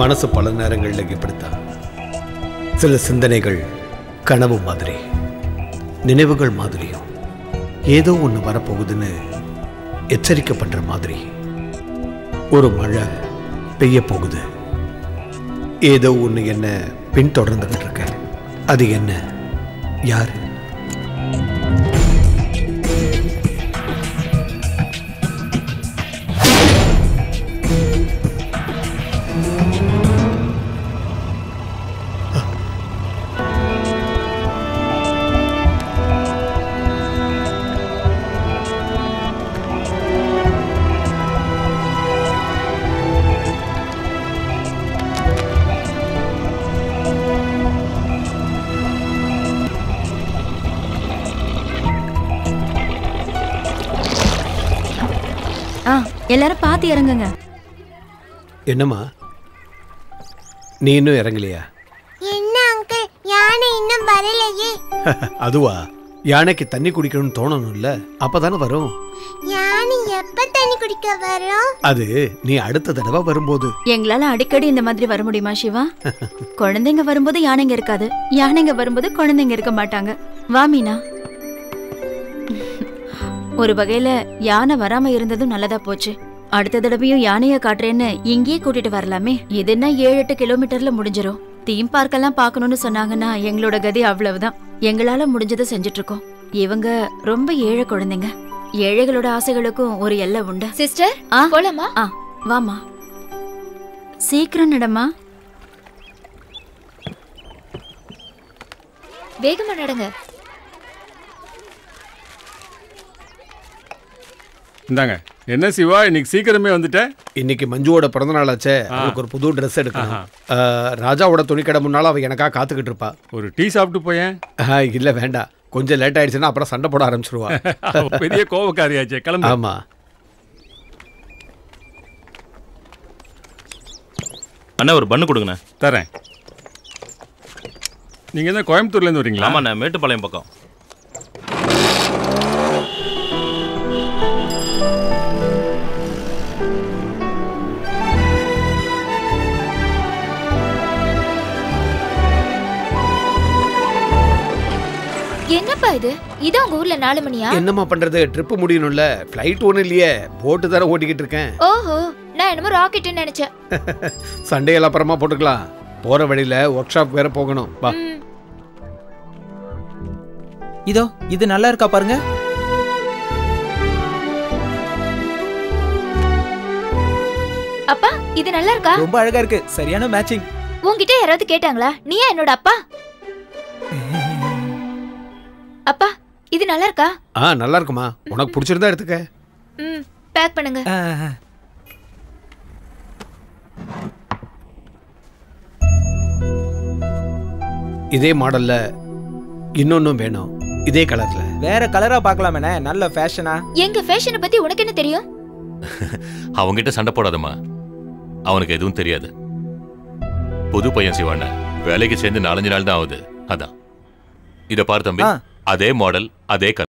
மனசு பல நேரங்களில் இப்படித்தான். சில சிந்தனைகள் கனவு மாதிரி, நினைவுகள் மாதிரியும், ஏதோ ஒன்று வரப்போகுதுன்னு எச்சரிக்கை பண்ற மாதிரி. ஒரு மழை பெய்ய போகுது, ஏதோ ஒன்று என்ன பின்தொடர்ந்துகிட்டு இருக்க. அது என்ன? யாரு? எல்லாரும் பாத்து இறங்குங்க. என்னம்மா, நீ இன்னும் இறங்கலையா? என்ன அங்கிள், யானை இன்னும் வரலையே. அதுவா, யானைக்கு தண்ணி குடிக்கணும்னு தோணணும்ல, அப்பதானே வரும். யானை எப்ப தண்ணி குடிக்க வரும்? அது நீ அடுத்த தடவை வரும்போது. எங்களால அடிக்கடி இந்த மாதிரி வர முடியுமா சிவா? குழந்தைங்க வரும்போது யானைங்க இருக்காது, யானைங்க வரும்போது குழந்தைங்க இருக்க மாட்டாங்க. வா மீனா. ஒரு வகையில யானை வராம இருந்ததும் நல்லதா போச்சு. அடுத்த தடவையும் யானைய காட்டுறேன்னு இங்கேயே கூட்டிட்டு வரலாமே. இதுன்னா 7-8 கிலோமீட்டர்ல முடிஞ்சிரும். தீம் பார்க் எல்லாம் பாக்கணும்னு சொன்னாங்கன்னா எங்களோட கதி அவ்வளவுதான். எங்களால முடிஞ்சதை செஞ்சுட்டு இருக்கோம். இவங்க ரொம்ப ஏழை குழந்தைங்க. ஏழைகளோட ஆசைகளுக்கும் ஒரு எல்லை உண்டு. சிஸ்டர், போலாமா? வாமா, சீக்கிரம் நடமா. வேகமா நடங்க. இந்தாங்க. என்ன சிவா, இன்னைக்கு சீக்கிரமே வந்துட்ட? இன்னைக்கு மஞ்சுவோட பிறந்த நாள் ஆச்சே, அவளுக்கு ஒரு புது ட்ரெஸ் எடுக்கணும். ராஜாவோட துணிக்கடை முன்னால அவ எனக்காக காத்துக்கிட்டு இருப்பா. ஒரு டீ சாப்பிட்டு போயேன். இல்ல வேண்டாம், கொஞ்சம் லேட் ஆயிடுச்சுன்னா அப்புறம் சண்டை போட ஆரம்பிச்சிருவா. பெரிய கோபக்காரியாச்சே, கிளம்பு. ஆமா. அண்ணா ஒரு பண்ணு கொடுங்கண்ணா. தரேன். நீங்க என்ன கோயம்புத்தூர்ல இருந்து வரீங்களா? ஆமாண்ணா, மேட்டுப்பாளையம் பக்கம். என்னப்பா இது? இது உங்க ஊர்ல 4 மணியா? என்னம்மா பண்றது, ட்ரிப் முடியணும்ல. ஃளைட் ஒண்ணு இல்லையே, போட்டு தர ஓட்டிக்கிட்டு இருக்கேன். ஓஹோ, நான் என்னமோ ராக்கெட்னு நினைச்சேன். சண்டையெல்லாம் அப்புறமா போட்டுக்கலாம். போற வழியில ஒர்க் ஷாப் வேற போகணும். வா. இதோ இது நல்லா இருக்கா பாருங்க. அப்பா, இது நல்லா இருக்கா? ரொம்ப அழகா இருக்கு, சரியான மேட்சிங். உன்கிட்ட யாராவது கேட்டாங்களா நீயா என்னோட அப்பா? அப்பா, இது நல்லா இருக்கா? நல்லா இருக்குமா, உனக்கு பிடிச்சிருந்தா எடுத்துக்க. பேக் பண்ணுங்க. இதே மாடல்ல இன்னொன்னும் வேணும், இதே கலர்ல. வேற கலரா பார்க்கலாமே, நல்ல ஃபேஷனா. எங்க ஃபேஷனை பத்தி உனக்கு என்ன தெரியும்? அவங்கிட்ட சண்டை போடாதம்மா, அவனுக்கு எதுவும் தெரியாது. புது பையன் சிவாண்ண, வேலைக்கு சேர்ந்து 4-5 நாள் தான் ஆகுது. அதான் இத பாரு தம்பி, அதே மாடல் அதே கலர்.